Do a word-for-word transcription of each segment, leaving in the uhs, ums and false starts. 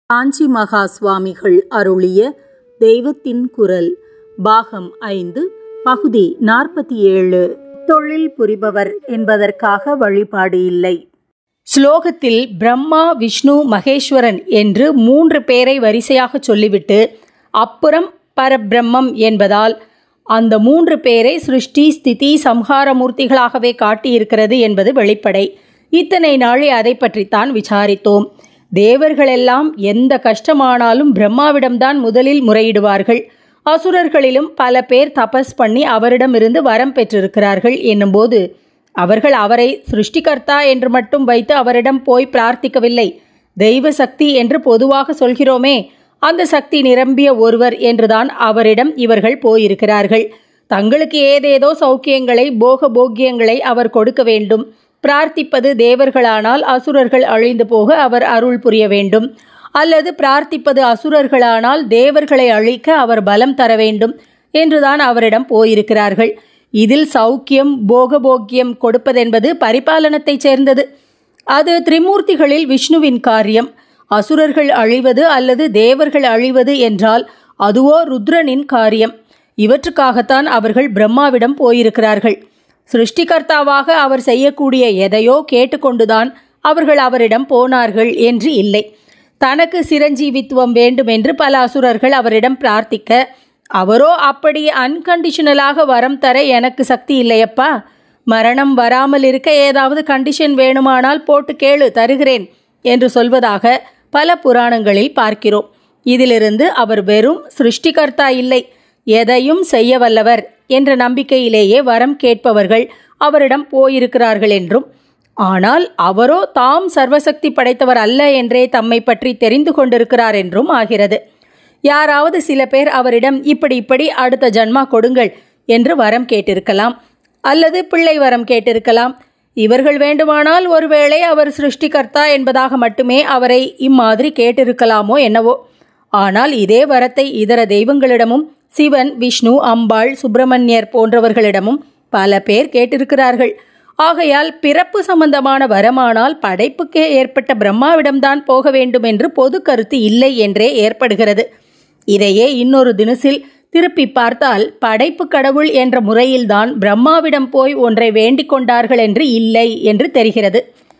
காஞ்சி மகா சுவாமிகள் அருளிய தெய்வத்தின் குரல் பாகம் ஐந்து பகுதி நாற்பத்தி ஏழு. தொழில் புரிபவர் என்பதற்காக வழிபாடு இல்லை. ஸ்லோகத்தில் பிரம்மா, விஷ்ணு, மகேஸ்வரன் என்று மூன்று பேரை வரிசையாக சொல்லிவிட்டு அப்புறம் பரபிரம்மம் என்பதால் அந்த மூன்று பேரை சிருஷ்டி, ஸ்திதி, சம்ஹார மூர்த்திகளாகவே காட்டியிருக்கிறது என்பது வெளிப்படை. இத்தனை நாளே அதை பற்றித்தான் விசாரித்தோம். தேவர்களெல்லாம் எந்த கஷ்டமானாலும் பிரம்மாவிடம்தான் முதலில் முறையிடுவார்கள். அசுரர்களிலும் பல பேர் தபஸ் பண்ணி அவரிடமிருந்து வரம் பெற்றிருக்கிறார்கள் என்னும்போது அவர்கள் அவரை சிருஷ்டிகர்த்தா என்று மட்டும் வைத்து அவரிடம் போய் பிரார்த்திக்கவில்லை. தெய்வ சக்தி என்று பொதுவாக சொல்கிறோமே, அந்த சக்தி நிரம்பிய ஒருவர் என்றுதான் அவரிடம் இவர்கள் போயிருக்கிறார்கள். தங்களுக்கு ஏதேதோ சௌக்கியங்களை, போக போக்கியங்களை அவர் கொடுக்க வேண்டும். பிரார்த்திப்பது தேவர்களானால் அசுரர்கள் அழிந்து போக அவர் அருள் புரிய வேண்டும். அல்லது பிரார்த்திப்பது அசுரர்களானால் தேவர்களை அழிக்க அவர் பலம் தர வேண்டும் என்றுதான் அவரிடம் போயிருக்கிறார்கள். இதில் சௌக்கியம், போகபோக்கியம் கொடுப்பதென்பது பரிபாலனத்தைச் சேர்ந்தது. அது திரிமூர்த்திகளில் விஷ்ணுவின் காரியம். அசுரர்கள் அழிவது அல்லது தேவர்கள் அழிவது என்றால் அதுவோ ருத்ரனின் காரியம். இவற்றுக்காகத்தான் அவர்கள் பிரம்மாவிடம் போயிருக்கிறார்கள். சிருஷ்டிகர்த்தாவாக அவர் செய்யக்கூடிய எதையோ கேட்டுக்கொண்டுதான் அவர்கள் அவரிடம் போனார்கள் என்று இல்லை. தனக்கு சிரஞ்சீவித்துவம் வேண்டும் என்று பல அசுரர்கள் அவரிடம் பிரார்த்திக்க, அவரோ அப்படி அன்கண்டிஷனலாக வரம் தர எனக்கு சக்தி இல்லையப்பா, மரணம் வராமல் இருக்க ஏதாவது கண்டிஷன் வேணுமானால் போட்டு கேளு, தருகிறேன் என்று சொல்வதாக பல புராணங்களில் பார்க்கிறோம். இதிலிருந்து அவர் வெறும் சிருஷ்டிகர்த்தா இல்லை, எதையும் செய்ய வல்லவர் என்ற நம்பிக்கையிலேயே வரம் கேட்பவர்கள் அவரிடம் போயிருக்கிறார்கள் என்றும், ஆனால் அவரோ தாம் சர்வசக்தி படைத்தவர் அல்ல என்றே தம்மை பற்றி தெரிந்து கொண்டிருக்கிறார் என்றும் ஆகிறது. யாராவது சில பேர் அவரிடம் இப்படி இப்படி அடுத்த ஜன்மா கொடுங்கள் என்று வரம் கேட்டிருக்கலாம், அல்லது பிள்ளை வரம் கேட்டிருக்கலாம். இவர்கள் வேண்டுமானால் ஒருவேளை அவர் சிருஷ்டிகர்த்தா என்பதாக மட்டுமே அவரை இம்மாதிரி கேட்டிருக்கலாமோ என்னவோ. ஆனால் இதே வரத்தை இதர தெய்வங்களிடமும், சிவன், விஷ்ணு, அம்பாள், சுப்பிரமணியர் போன்றவர்களிடமும் பல பேர் கேட்டிருக்கிறார்கள். ஆகையால் பிறப்பு சம்பந்தமான வரமானால் படைப்புக்கே ஏற்பட்ட பிரம்மாவிடம்தான் போக வேண்டும் என்று பொது கருத்து இல்லை என்றே ஏற்படுகிறது. இதையே இன்னொரு தினசில் திருப்பி பார்த்தால் படைப்பு கடவுள் என்ற முறையில்தான் பிரம்மாவிடம் போய் ஒன்றை வேண்டிக் கொண்டார்கள் என்று இல்லை என்று தெரிகிறது.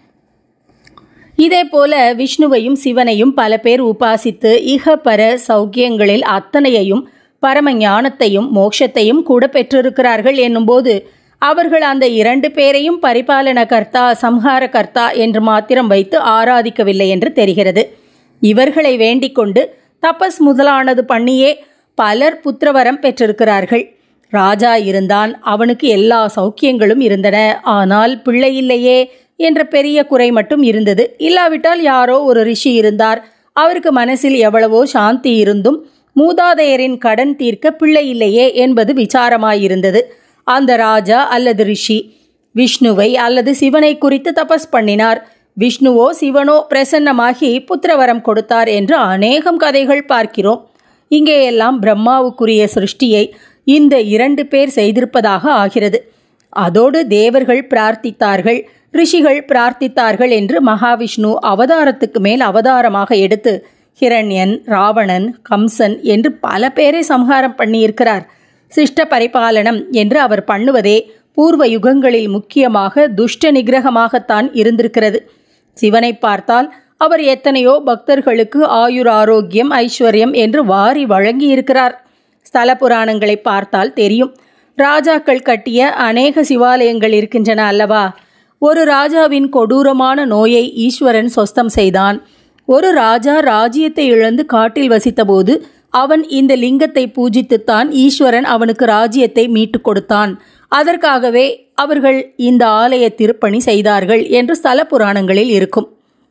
இதே போல விஷ்ணுவையும் சிவனையும் பல பேர் உபாசித்து இகபர சௌக்கியங்களில் அத்தனையையும், பரம ஞானத்தையும் மோட்சத்தையும் கூட பெற்றிருக்கிறார்கள் என்னும்போது அவர்கள் அந்த இரண்டு பேரையும் பரிபாலன கர்த்தா, சம்ஹார கர்த்தா என்று மாத்திரம் வைத்து ஆராதிக்கவில்லை என்று தெரிகிறது. இவர்களை வேண்டிக் கொண்டு தபஸ் முதலானது பண்ணியே பலர் புத்திரவரம் பெற்றிருக்கிறார்கள். ராஜா இருந்தான், அவனுக்கு எல்லா சௌக்கியங்களும் இருந்தன, ஆனால் பிள்ளை இல்லையே என்ற பெரிய குறை மட்டும் இருந்தது. இல்லாவிட்டால் யாரோ ஒரு ரிஷி இருந்தார், அவருக்கு மனசில் எவ்வளவோ சாந்தி இருந்தும் மூதாதையரின் கடன் தீர்க்க பிள்ளை இல்லையே என்பது விசாரமாயிருந்தது. அந்த ராஜா அல்லது ரிஷி விஷ்ணுவை அல்லது சிவனை குறித்து தபஸ் பண்ணினார். விஷ்ணுவோ சிவனோ பிரசன்னமாகி புத்திரவரம் கொடுத்தார் என்று அநேகம் கதைகள் பார்க்கிறோம். இங்கேயெல்லாம் பிரம்மாவுக்குரிய சிருஷ்டியை இந்த இரண்டு பேர் செய்திருப்பதாக ஆகிறது. அதோடு தேவர்கள் பிரார்த்தித்தார்கள், ரிஷிகள் பிரார்த்தித்தார்கள் என்று மகாவிஷ்ணு அவதாரத்துக்கு மேல் அவதாரமாக எடுத்து ஹிரண்யன், ராவணன், கம்சன் என்று பல பேரை சம்ஹாரம் பண்ணியிருக்கிறார். சிஷ்ட பரிபாலனம் என்று அவர் பண்ணுவதே பூர்வ யுகங்களில் முக்கியமாக துஷ்ட நிகிரகமாகத்தான் இருந்திருக்கிறது. சிவனை பார்த்தால் அவர் எத்தனையோ பக்தர்களுக்கு ஆயுர், ஆரோக்கியம், ஐஸ்வர்யம் என்று வாரி வழங்கியிருக்கிறார். ஸ்தல புராணங்களை பார்த்தால் தெரியும். ராஜாக்கள் கட்டிய அநேக சிவாலயங்கள் இருக்கின்றன அல்லவா? ஒரு ராஜாவின் கொடூரமான நோயை ஈஸ்வரன் சொஸ்தம் செய்தான். ஒரு ராஜா ராஜ்யத்தை இழந்து காட்டில் வசித்தபோது அவன் இந்த லிங்கத்தை பூஜித்துத்தான் ஈஸ்வரன் அவனுக்கு ராஜ்யத்தை மீட்டு கொடுத்தான். அதற்காகவே அவர்கள் இந்த ஆலய திருப்பணி செய்தார்கள் என்று ஸ்தல புராணங்களில் இருக்கும்.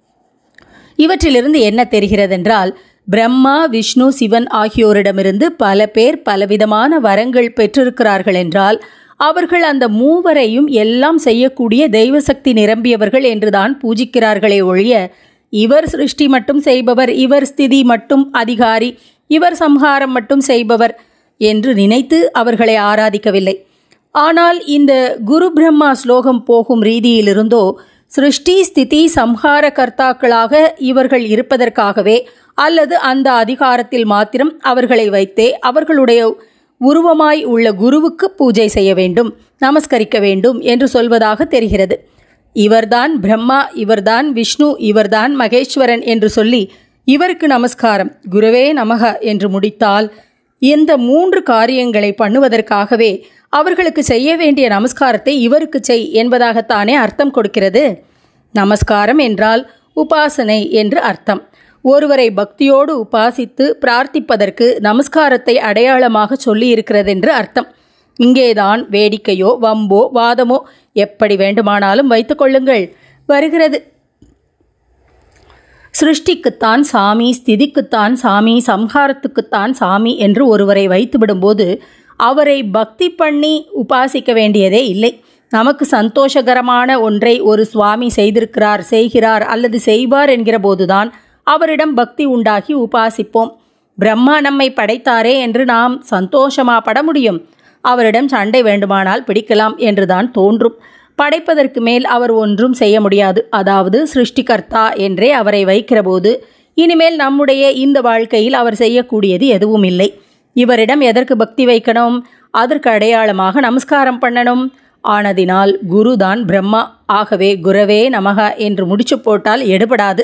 இவற்றிலிருந்து என்ன தெரிகிறதென்றால், பிரம்மா, விஷ்ணு, சிவன் ஆகியோரிடமிருந்து பல பேர் பலவிதமான வரங்கள் பெற்றிருக்கிறார்கள் என்றால் அவர்கள் அந்த மூவரையும் எல்லாம் செய்யக்கூடிய தெய்வசக்தி நிரம்பியவர்கள் என்றுதான் பூஜிக்கிறார்களே ஒழிய, இவர் சிருஷ்டி மட்டும் செய்பவர், இவர் ஸ்திதி மட்டும் அதிகாரி, இவர் சம்ஹாரம் மட்டும் செய்பவர் என்று நினைத்து அவர்களை ஆராதிக்கவில்லை. ஆனால் இந்த குரு பிரம்மா ஸ்லோகம் போகும் ரீதியிலிருந்தோ சிருஷ்டி, ஸ்திதி, சம்ஹார கர்த்தாக்களாக இவர்கள் இருப்பதற்காகவே அல்லது அந்த அதிகாரத்தில் மாத்திரம் அவர்களை வைத்தே அவர்களுடைய உருவமாய் உள்ள குருவுக்கு பூஜை செய்ய வேண்டும், நமஸ்கரிக்க வேண்டும் என்று சொல்வதாக தெரிகிறது. இவர்தான் பிரம்மா, இவர்தான் விஷ்ணு, இவர்தான் மகேஸ்வரன் என்று சொல்லி இவருக்கு நமஸ்காரம், குருவே நமக என்று முடித்தால் இந்த மூன்று காரியங்களை பண்ணுவதற்காகவே அவர்களுக்கு செய்ய வேண்டிய நமஸ்காரத்தை இவருக்கு செய் என்பதாகத்தானே அர்த்தம் கொடுக்கிறது. நமஸ்காரம் என்றால் உபாசனை என்று அர்த்தம். ஒருவரை பக்தியோடு உபாசித்து பிரார்த்திப்பதற்கு நமஸ்காரத்தை அடையாளமாக சொல்லி இருக்கிறது என்று அர்த்தம். இங்கேதான் வேடிக்கையோ வம்போ வாதமோ எப்படி வேண்டுமானாலும் வைத்து கொள்ளுங்கள் வருகிறது. சிருஷ்டிக்குத்தான் சாமி, ஸ்திதிக்குத்தான் சாமி, சம்ஹாரத்துக்குத்தான் சாமி என்று ஒருவரை வைத்து விடும்போது அவரை பக்தி பண்ணி உபாசிக்க வேண்டியதே இல்லை. நமக்கு சந்தோஷகரமான ஒன்றை ஒரு சுவாமி செய்திருக்கிறார், செய்கிறார் அல்லது செய்வார் என்கிற போதுதான் அவரிடம் பக்தி உண்டாகி உபாசிப்போம். பிரம்மா நம்மை படைத்தாரே என்று நாம் சந்தோஷமா பட முடியும்? அவரிடம் சண்டை வேண்டுமானால் பிடிக்கலாம் என்றுதான் தோன்றும். படைப்பதற்கு மேல் அவர் ஒன்றும் செய்ய முடியாது. அதாவது சிருஷ்டிகர்த்தா என்றே அவரை வைக்கிற போது இனிமேல் நம்முடைய இந்த வாழ்க்கையில் அவர் செய்யக்கூடியது எதுவும் இல்லை. இவரிடம் எதற்கு பக்தி வைக்கணும்? அதற்கு அடையாளமாக நமஸ்காரம் பண்ணணும். ஆனதினால் குருதான் பிரம்மா. ஆகவே குரவே நமக என்று முடிச்சு போட்டால் எடுபடாது.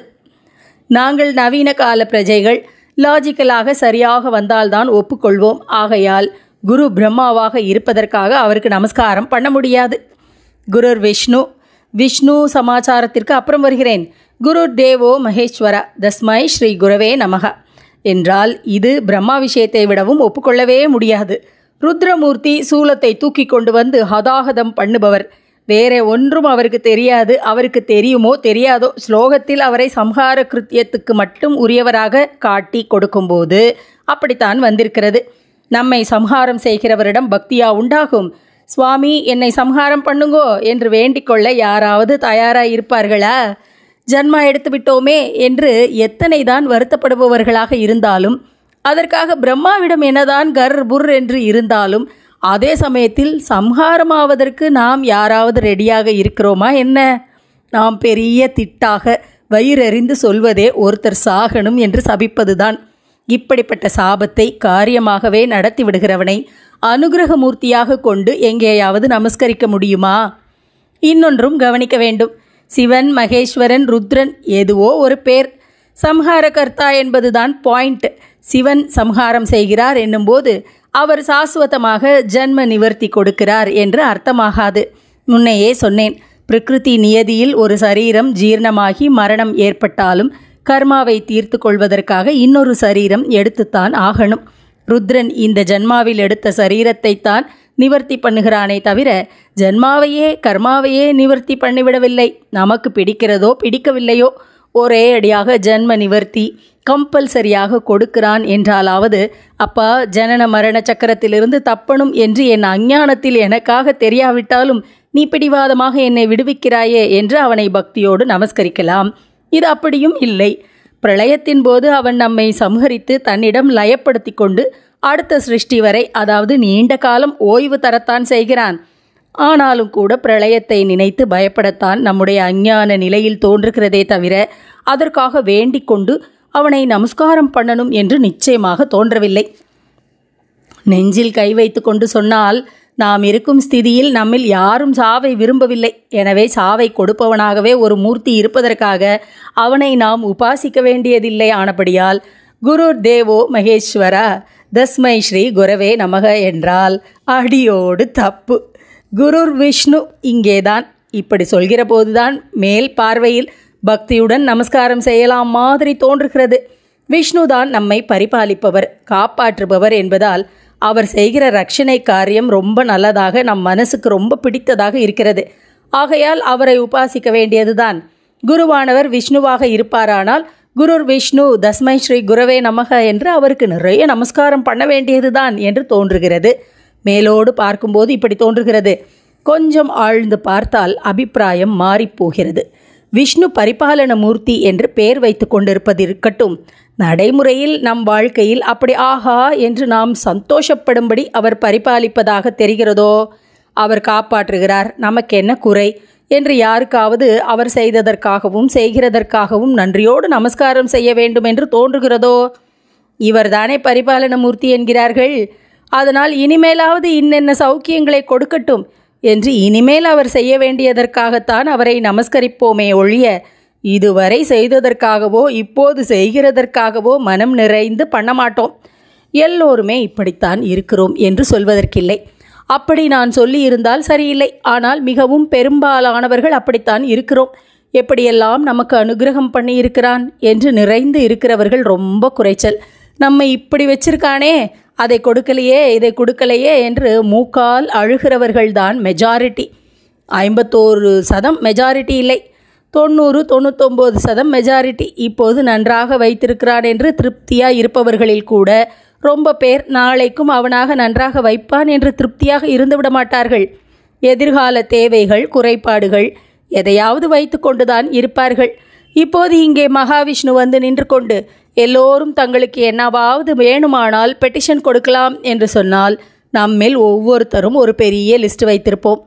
நாங்கள் நவீன கால பிரஜைகள், லாஜிக்கலாக சரியாக வந்தால்தான் ஒப்புக்கொள்வோம். ஆகையால் குரு பிரம்மாவாக இருப்பதற்காக அவருக்கு நமஸ்காரம் பண்ண முடியாது. குருர் விஷ்ணு, விஷ்ணு சமாச்சாரத்திற்கு அப்புறம் வருகிறேன். குரு தேவோ மகேஸ்வர, தஸ்மை ஸ்ரீ குரவே நமக என்றால் இது பிரம்மா விஷயத்தை விடவும் ஒப்புக்கொள்ளவே முடியாது. ருத்ரமூர்த்தி சூலத்தை தூக்கி கொண்டு வந்து ஹதாகதம் பண்ணுபவர். வேற ஒன்றும் அவருக்கு தெரியாது. அவருக்கு தெரியுமோ தெரியாதோ, ஸ்லோகத்தில் அவரை சம்ஹார கிருத்தியத்துக்கு மட்டும் உரியவராக காட்டி கொடுக்கும்போது அப்படித்தான் வந்திருக்கிறது. நம்மை சம்ஹாரம் செய்கிறவரிடம் பக்தியா உண்டாகும்? சுவாமி என்னை சம்ஹாரம் பண்ணுங்கோ என்று வேண்டிக்கொள்ள யாராவது தயாராக இருப்பார்களா? ஜன்மா எடுத்து விட்டோமே என்று எத்தனை தான் வருத்தப்படுபவர்களாக இருந்தாலும், அதற்காக பிரம்மாவிடம் என்னதான் கர் புர் என்று இருந்தாலும், அதே சமயத்தில் சம்ஹாரமாவதற்கு நாம் யாராவது ரெடியாக இருக்கிறோமா என்ன? நாம் பெரிய திட்டாக வயிறறிந்து சொல்வதே ஒருத்தர் சாகணும் என்று சபிப்பதுதான். இப்படிப்பட்ட சாபத்தை காரியமாகவே நடத்தி விடுகிறவனை அனுகிரகமூர்த்தியாக கொண்டு எங்கேயாவது நமஸ்கரிக்க முடியுமா? இன்னொன்றும் கவனிக்க வேண்டும். சிவன், மகேஸ்வரன், ருத்ரன் எதுவோ ஒரு பேர். சம்ஹாரகர்த்தா என்பதுதான் பாயிண்ட். சிவன் சம்ஹாரம் செய்கிறார் என்னும்போது அவர் சாஸ்வதமாக ஜன்ம நிவர்த்தி கொடுக்கிறார் என்று அர்த்தமாகாது. முன்னையே சொன்னேன், பிரகிருதி நியதியில் ஒரு சரீரம் ஜீர்ணமாகி மரணம் ஏற்பட்டாலும் கர்மாவை தீர்த்து கொள்வதற்காக இன்னொரு சரீரம் எடுத்துத்தான் ஆகணும். ருத்ரன் இந்த ஜன்மாவில் எடுத்த சரீரத்தை தான் நிவர்த்தி பண்ணுகிறானே தவிர ஜன்மாவையே கர்மாவையே நிவர்த்தி பண்ணிவிடவில்லை. நமக்கு பிடிக்கிறதோ பிடிக்கவில்லையோ ஒரே அடியாக ஜன்ம நிவர்த்தி கம்பல்சரியாக கொடுக்கிறான் என்றாலாவது, அப்பா ஜனன மரண சக்கரத்திலிருந்து தப்பணும் என்று என் அஞ்ஞானத்தில் எனக்காக தெரியாவிட்டாலும் நீ பிடிவாதமாக என்னை விடுவிக்கிறாயே என்று அவனை பக்தியோடு நமஸ்கரிக்கலாம். இது அப்படியும் இல்லை. பிரளயத்தின் போது அவன் நம்மை சம்ஹரித்து தன்னிடம் லயப்படுத்தி கொண்டு அடுத்த சிருஷ்டி வரை, அதாவது நீண்ட காலம் ஓய்வு தரத்தான் செய்கிறான். ஆனாலும் கூட பிரளயத்தை நினைத்து பயப்படத்தான் நம்முடைய அஞ்ஞான நிலையில் தோன்றுகிறதே தவிர அதற்காக வேண்டிக் கொண்டு அவனை நமஸ்காரம் பண்ணணும் என்று நிச்சயமாக தோன்றவில்லை. நெஞ்சில் கை வைத்து கொண்டு சொன்னால், நாம் இருக்கும் ஸ்திதியில் நம்மில் யாரும் சாவை விரும்பவில்லை. எனவே சாவை கொடுப்பவனாகவே ஒரு மூர்த்தி இருப்பதற்காக அவனை நாம் உபாசிக்க வேண்டியதில்லை. ஆனபடியால் குரு தேவோ மகேஸ்வர, தஸ்மை ஸ்ரீ குரவே நமக என்றால் அடியோடு தப்பு. குருர் விஷ்ணு இங்கேதான். இப்படி சொல்கிற போதுதான் மேல் பார்வையில் பக்தியுடன் நமஸ்காரம் செய்யலாம் மாதிரி தோன்றுகிறது. விஷ்ணுதான் நம்மை பரிபாலிப்பவர், காப்பாற்றுபவர் என்பதால் அவர் செய்கிற ரட்சணை காரியம் ரொம்ப நல்லதாக நம் மனசுக்கு ரொம்ப பிடித்ததாக இருக்கிறது. ஆகையால் அவரை உபாசிக்க வேண்டியதுதான். குருவானவர் விஷ்ணுவாக இருப்பாரானால் குருர் விஷ்ணு தஸ்மை ஸ்ரீ குரவே நமக என்று அவருக்கு நிறைய நமஸ்காரம் பண்ண வேண்டியதுதான் என்று தோன்றுகிறது. மேலோடு பார்க்கும்போது இப்படி தோன்றுகிறது. கொஞ்சம் ஆழ்ந்து பார்த்தால் அபிப்பிராயம் மாறிப்போகிறது. விஷ்ணு பரிபாலன மூர்த்தி என்று பெயர் வைத்து கொண்டிருப்பது இருக்கட்டும், நடைமுறையில் நம் வாழ்க்கையில் அப்படி ஆஹா என்று நாம் சந்தோஷப்படும்படி அவர் பரிபாலிப்பதாக தெரிகிறதோ? அவர் காப்பாற்றுகிறார், நமக்கு என்ன குறை என்று யாருக்காவது அவர் செய்ததற்காகவும் செய்கிறதற்காகவும் நன்றியோடு நமஸ்காரம் செய்ய வேண்டும் என்று தோன்றுகிறதோ? இவர்தானே பரிபாலனமூர்த்தி என்கிறார்கள். அதனால் இனிமேலாவது இன்னென்ன சௌக்கியங்களை கொடுக்கட்டும் என்று இனிமேல் அவர் செய்ய வேண்டியதற்காகத்தான் அவரை நமஸ்கரிப்போமே ஒழிய இதுவரை செய்ததற்காகவோ இப்போது செய்கிறதற்காகவோ மனம் நிறைந்து பண்ண மாட்டோம். எல்லோருமே இப்படித்தான் இருக்கிறோம் என்று சொல்வதற்கில்லை. அப்படி நான் சொல்லியிருந்தால் சரியில்லை. ஆனால் மிகவும் பெரும்பாலானவர்கள் அப்படித்தான் இருக்கிறோம். எப்படியெல்லாம் நமக்கு அனுகிரகம் பண்ணி இருக்கிறான் என்று நிறைந்து இருக்கிறவர்கள் ரொம்ப குறைச்சல். நம்மை இப்படி வச்சிருக்கானே, அதை கொடுக்கலையே இதை கொடுக்கலையே என்று மூக்கால் அழுகிறவர்கள்தான் மெஜாரிட்டி. ஐம்பத்தோரு சதம் மெஜாரிட்டி இல்லை, தொண்ணூறு தொண்ணூத்தொம்பது சதம் மெஜாரிட்டி. இப்போது நன்றாக வைத்திருக்கிறான் என்று திருப்தியாக இருப்பவர்களில் கூட ரொம்ப பேர் நாளைக்கும் அவனாக நன்றாக வைப்பான் என்று திருப்தியாக இருந்துவிட மாட்டார்கள். எதிர்கால தேவைகள் குறைபாடுகள் எதையாவது வைத்து கொண்டுதான் இருப்பார்கள். இப்போது இங்கே மகாவிஷ்ணு வந்து நின்று கொண்டு எல்லோரும் தங்களுக்கு என்னவாவது வேணுமானால் பெட்டிஷன் கொடுக்கலாம் என்று சொன்னால் நம்மில் ஒவ்வொருத்தரும் ஒரு பெரிய லிஸ்ட் வைத்திருப்போம்.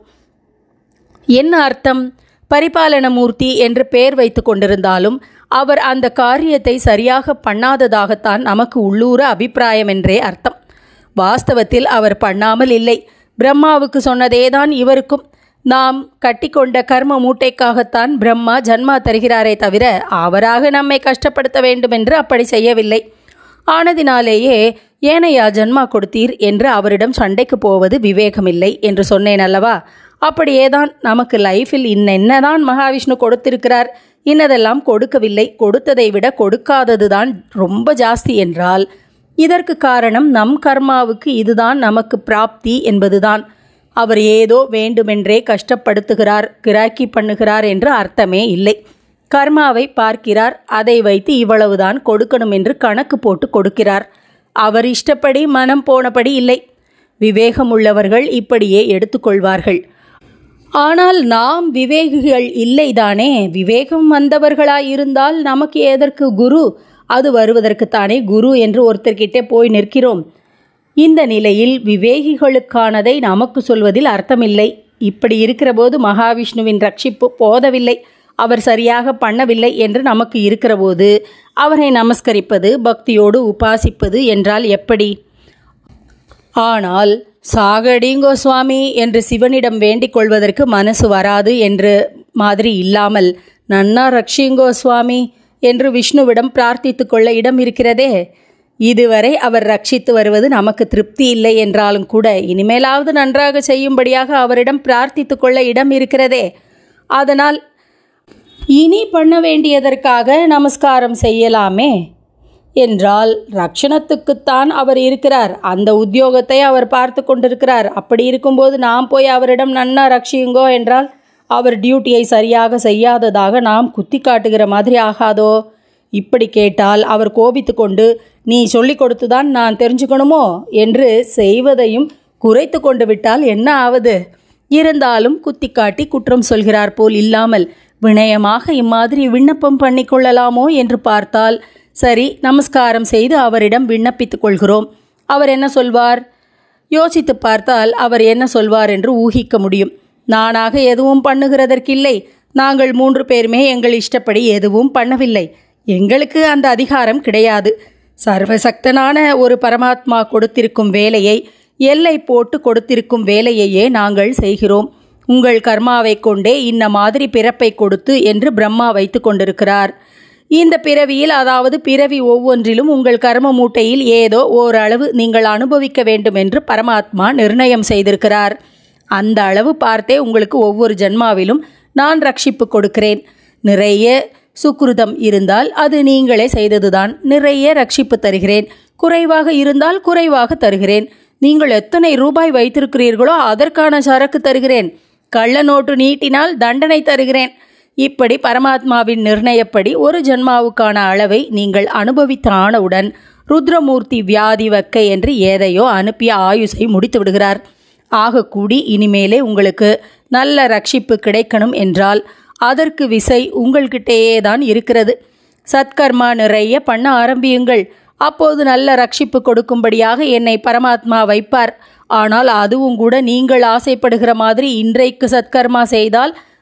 என்ன அர்த்தம்? பரிபாலனமூர்த்தி என்று பெயர் வைத்து கொண்டிருந்தாலும் அவர் அந்த காரியத்தை சரியாக பண்ணாததாகத்தான் நமக்கு உள்ளூர அபிப்பிராயம் என்றே அர்த்தம். வாஸ்தவத்தில் அவர் பண்ணாமல் இல்லை. பிரம்மாவுக்கு சொன்னதேதான் இவருக்கும். நாம் கட்டிக்கொண்ட கர்ம மூட்டைக்காகத்தான் பிரம்மா ஜன்மா தருகிறாரே தவிர அவராக நம்மை கஷ்டப்படுத்த வேண்டும் என்று அப்படி செய்யவில்லை. ஆனதினாலேயே ஏனையா ஜன்மா கொடுத்தீர் என்று அவரிடம் சண்டைக்கு போவது விவேகமில்லை என்று சொன்னேன் அல்லவா? அப்படியேதான் நமக்கு லைஃபில் இன்னென்னதான் மகாவிஷ்ணு கொடுத்திருக்கிறார், இன்னதெல்லாம் கொடுக்கவில்லை. கொடுத்ததை விட கொடுக்காதது தான் ரொம்ப ஜாஸ்தி என்றால் இதற்கு காரணம் நம் கர்மாவுக்கு இதுதான் நமக்கு பிராப்தி என்பதுதான். அவர் ஏதோ வேண்டுமென்றே கஷ்டப்படுத்துகிறார், கிராக்கி பண்ணுகிறார் என்று அர்த்தமே இல்லை. கர்மாவை பார்க்கிறார், அதை வைத்து இவ்வளவுதான் கொடுக்கணும் என்று கணக்கு போட்டு கொடுக்கிறார். அவர் இஷ்டப்படி மனம் போனபடி இல்லை. விவேகம் உள்ளவர்கள் இப்படியே எடுத்துக்கொள்வார்கள். ஆனால் நாம் விவேகிகள் இல்லைதானே. விவேகம் வந்தவர்களாயிருந்தால் நமக்கு எதற்கு குரு? அது வருவதற்குத்தானே குரு என்று ஒருத்தர்கிட்டே போய் நிற்கிறோம். இந்த நிலையில் விவேகிகளுக்கானதை நமக்கு சொல்வதில் அர்த்தமில்லை. இப்படி இருக்கிற போது மகாவிஷ்ணுவின் ரட்சிப்பு போதவில்லை, அவர் சரியாக பண்ணவில்லை என்று நமக்கு இருக்கிற போது அவரை நமஸ்கரிப்பது பக்தியோடு உபாசிப்பது என்றால் எப்படி? ஆனால் சாகடிங்கோ சுவாமி என்று சிவனிடம் வேண்டிக் கொள்வதற்கு மனசு வராது என்று மாதிரி இல்லாமல் நன்னா ரக்ஷிங்கோ சுவாமி என்று விஷ்ணுவிடம் பிரார்த்தித்து கொள்ள இடம் இருக்கிறதே. இதுவரை அவர் ரட்சித்து வருவது நமக்கு திருப்தி இல்லை என்றாலும் கூட இனிமேலாவது நன்றாக செய்யும்படியாக அவரிடம் பிரார்த்தித்து கொள்ள இடம் இருக்கிறதே. அதனால் இனி பண்ண வேண்டியதற்காக நமஸ்காரம் செய்யலாமே என்றால் ரட்சணத்துக்குத்தான் அவர் இருக்கிறார். அந்த உத்தியோகத்தை அவர் பார்த்து கொண்டிருக்கிறார். அப்படி இருக்கும்போது நாம் போய் அவரிடம் நன்னா ரட்சியுங்கோ என்றால் அவர் டியூட்டியை சரியாக செய்யாததாக நாம் குத்தி காட்டுகிற மாதிரி ஆகாதோ? இப்படி கேட்டால் அவர் கோபித்து கொண்டு நீ சொல்லிக் கொடுத்துதான் நான் தெரிஞ்சுக்கணுமோ என்று செய்வதையும் குறைத்து கொண்டு விட்டால் என்ன ஆவது? இருந்தாலும் குத்தி காட்டி குற்றம் சொல்கிறார் போல் இல்லாமல் வினயமாக இம்மாதிரி விண்ணப்பம் பண்ணிக்கொள்ளலாமோ என்று பார்த்தால் சரி, நமஸ்காரம் செய்து அவரிடம் விண்ணப்பித்துக் கொள்கிறோம். அவர் என்ன சொல்வார்? யோசித்து பார்த்தால் அவர் என்ன சொல்வார் என்று ஊகிக்க முடியும். நானாக எதுவும் பண்ணுகிறதற்கில்லை. நாங்கள் மூன்று பேருமே எங்கள் இஷ்டப்படி எதுவும் பண்ணவில்லை. எங்களுக்கு அந்த அதிகாரம் கிடையாது. சர்வசக்தனான ஒரு பரமாத்மா கொடுத்திருக்கும் வேலையை, எல்லை போட்டு கொடுத்திருக்கும் வேலையையே நாங்கள் செய்கிறோம். உங்கள் கர்மாவை கொண்டே இன்ன மாதிரி பிறப்பை கொடுத்து என்று பிரம்மா வைத்து கொண்டிருக்கிறார். இந்த பிறவியில், அதாவது பிறவி ஒவ்வொன்றிலும் உங்கள் கர்ம மூட்டையில் ஏதோ ஓரளவு நீங்கள் அனுபவிக்க வேண்டும் என்று பரமாத்மா நிர்ணயம் செய்திருக்கிறார். அந்த அளவு பார்த்தே உங்களுக்கு ஒவ்வொரு ஜன்மாவிலும் நான் ரட்சிப்பு கொடுக்கிறேன். நிறைய சுக்ருதம் இருந்தால் அது நீங்களே செய்ததுதான். நிறைய ரட்சிப்பு தருகிறேன். குறைவாக இருந்தால் குறைவாக தருகிறேன். நீங்கள் எத்தனை ரூபாய் வைத்திருக்கிறீர்களோ அதற்கான சரக்கு தருகிறேன். கள்ள நோட்டு நீட்டினால் தண்டனை தருகிறேன். இப்படி பரமாத்மாவின் நிர்ணயப்படி ஒரு ஜன்மாவுக்கான அளவை நீங்கள் அனுபவித்த ஆனவுடன் ருத்ரமூர்த்தி வியாதி வக்கை என்று ஏதையோ அனுப்பிய ஆயுசை முடித்து விடுகிறார். ஆகக்கூடி இனிமேலே உங்களுக்கு நல்ல ரட்சிப்பு கிடைக்கணும் என்றால் அதற்கு விசை உங்கள்கிட்டேயே தான் இருக்கிறது. சத்கர்மா நிறைய பண்ண ஆரம்பியுங்கள். அப்போது நல்ல ரட்சிப்பு கொடுக்கும்படியாக என்னை பரமாத்மா வைப்பார். ஆனால் அதுவும் கூட நீங்கள் ஆசைப்படுகிற மாதிரி இன்றைக்கு சத்கர்மா செய்தால்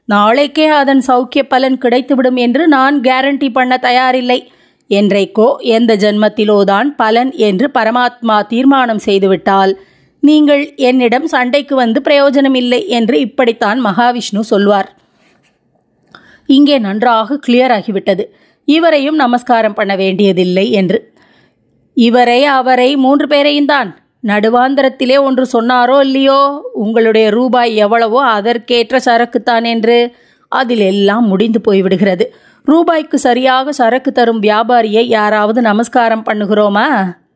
நாளைக்கே அதன் சௌக்கிய பலன் கிடைத்துவிடும் என்று நான் கேரண்டி பண்ண தயாரில்லை. என்றைக்கோ எந்த ஜென்மத்திலோதான் பலன் என்று பரமாத்மா தீர்மானம் செய்துவிட்டால் நீங்கள் என்னிடம் சண்டைக்கு வந்து பிரயோஜனமில்லை என்று இப்படித்தான் மகாவிஷ்ணு சொல்வார். இங்கே நன்றாக கிளியர் ஆகிவிட்டது இவரையும் நமஸ்காரம் பண்ண வேண்டியதில்லை என்று. இவரை அவரை மூன்று பேரையும் தான். நடுவாந்திரத்திலே ஒன்று சொன்னாரோ இல்லையோ, உங்களுடைய ரூபாய் எவ்வளவோ அதற்கேற்ற சரக்குத்தான் என்று. அதில் எல்லாம் முடிந்து போய்விடுகிறது. ரூபாய்க்கு சரியாக சரக்கு தரும் வியாபாரியை யாராவது நமஸ்காரம் பண்ணுகிறோமா?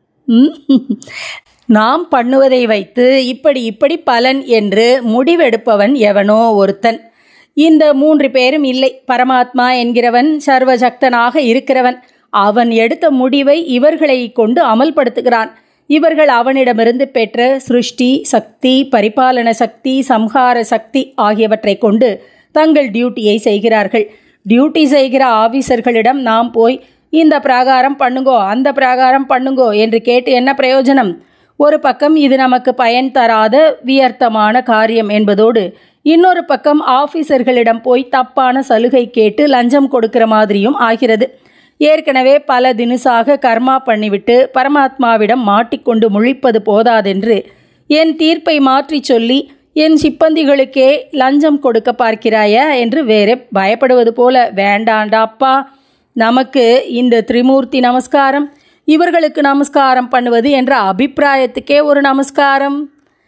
நாம் பண்ணுவதை வைத்து இப்படி இப்படி பலன் என்று முடிவெடுப்பவன் எவனோ ஒருத்தன். இந்த மூன்று பேரும் இல்லை. பரமாத்மா என்கிறவன் சர்வசக்தனாக இருக்கிறவன். அவன் எடுத்த முடிவை இவர்களை கொண்டு அமல்படுத்துகிறான். இவர்கள் அவனிடமிருந்து பெற்ற சிருஷ்டி சக்தி, பரிபாலன சக்தி, சம்ஹார சக்தி ஆகியவற்றை கொண்டு தங்கள் டியூட்டியை செய்கிறார்கள். டியூட்டி செய்கிற ஆபீசர்களிடம் நாம் போய் இந்த பிரகாரம் பண்ணுங்கோ, அந்த பிரகாரம் பண்ணுங்கோ என்று கேட்டு என்ன பிரயோஜனம்? ஒரு பக்கம் இது நமக்கு பயன் தராத வியர்த்தமான காரியம் என்பதோடு இன்னொரு பக்கம் ஆபீசர்களிடம் போய் தப்பான சலுகை கேட்டு லஞ்சம் கொடுக்கிற மாதிரியும் ஆகிறது. ஏற்கனவே பல தினசாக கர்மா பண்ணிவிட்டு பரமாத்மாவிடம் மாட்டிக்கொண்டு முழிப்பது போதாதென்று என் தீர்ப்பை மாற்றி சொல்லி என் சிப்பந்திகளுக்கே லஞ்சம் கொடுக்க பார்க்கிறாயா என்று வேறே பயப்படுவது போல. வேண்டாண்டாப்பா, நமக்கு இந்த திரிமூர்த்தி நமஸ்காரம், இவர்களுக்கு நமஸ்காரம் பண்ணுவது என்ற அபிப்பிராயத்துக்கே ஒரு நமஸ்காரம்.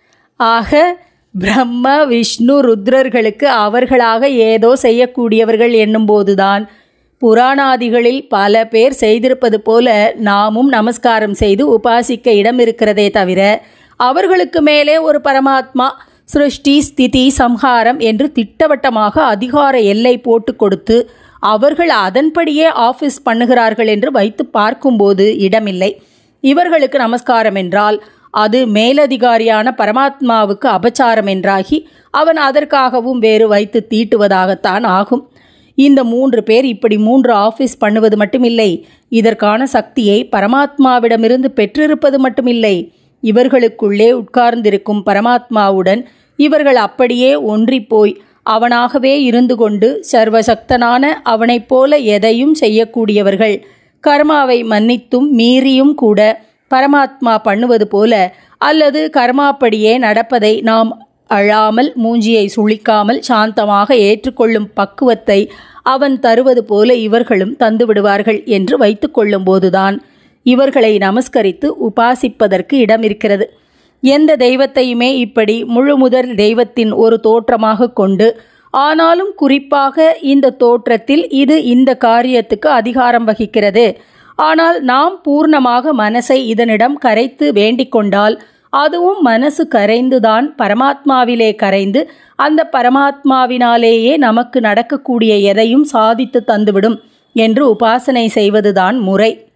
ஆக பிரம்ம விஷ்ணு ருத்ரர்களுக்கு அவர்களாக ஏதோ செய்யக்கூடியவர்கள் என்னும்போதுதான் புராணாதிகளில் பல பேர் செய்திருப்பது போல நாமும் நமஸ்காரம் செய்து உபாசிக்க இடம் இருக்கிறதே தவிர அவர்களுக்கு மேலே ஒரு பரமாத்மா சிருஷ்டி ஸ்திதி சம்ஹாரம் என்று திட்டவட்டமாக அதிகார எல்லை போட்டு கொடுத்து அவர்கள் அதன்படியே ஆஃபீஸ் பண்ணுகிறார்கள் என்று வைத்து பார்க்கும்போது இடமில்லை. இவர்களுக்கு நமஸ்காரம் என்றால் அது மேலதிகாரியான பரமாத்மாவுக்கு அபச்சாரம் என்றாகி அவன் அதற்காகவும் வேறு வைத்து தீட்டுவதாகத்தான் ஆகும். இந்த மூன்று பேர் இப்படி மூன்று ஆஃபீஸ் பண்ணுவது மட்டுமில்லை, இதற்கான சக்தியை பரமாத்மாவிடமிருந்து பெற்றிருப்பது மட்டுமில்லை, இவர்களுக்குள்ளே உட்கார்ந்திருக்கும் பரமாத்மாவுடன் இவர்கள் அப்படியே ஒன்றிப்போய் அவனாகவே இருந்து கொண்டு சர்வசக்தனான அவனைப் போல எதையும் செய்யக்கூடியவர்கள். கர்மாவை மன்னித்தும் மீறியும் கூட பரமாத்மா பண்ணுவது போல அல்லது கர்மாப்படியே நடப்பதை நாம் அழாமல் மூஞ்சியை சுளிக்காமல் சாந்தமாக ஏற்றுக்கொள்ளும் பக்குவத்தை அவன் தருவது போல இவர்களும் தந்து விடுவார்கள் என்று வைத்து கொள்ளும் போதுதான் இவர்களை நமஸ்கரித்து உபாசிப்பதற்கு இடம் இருக்கிறது. எந்த தெய்வத்தையுமே இப்படி முழுமுதல் தெய்வத்தின் ஒரு தோற்றமாக கொண்டு, ஆனாலும் குறிப்பாக இந்த தோற்றத்தில் இது இந்த காரியத்துக்கு அதிகாரம் வகிக்கிறது, ஆனால் நாம் பூர்ணமாக மனசை இதனிடம் கரைத்து வேண்டிக் கொண்டால் அதுவும் மனசு கரைந்துதான் பரமாத்மாவிலே கரைந்து அந்த பரமாத்மாவினாலேயே நமக்கு நடக்கக்கூடிய எதையும் சாதித்து தந்துவிடும் என்று உபாசனை செய்வதுதான் முறை.